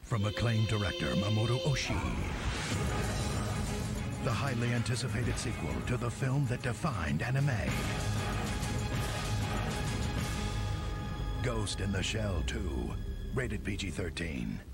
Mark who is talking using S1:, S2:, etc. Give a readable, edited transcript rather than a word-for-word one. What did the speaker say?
S1: from acclaimed director Mamoru Oshii. The highly anticipated sequel to the film that defined anime. Ghost in the Shell 2, rated PG-13.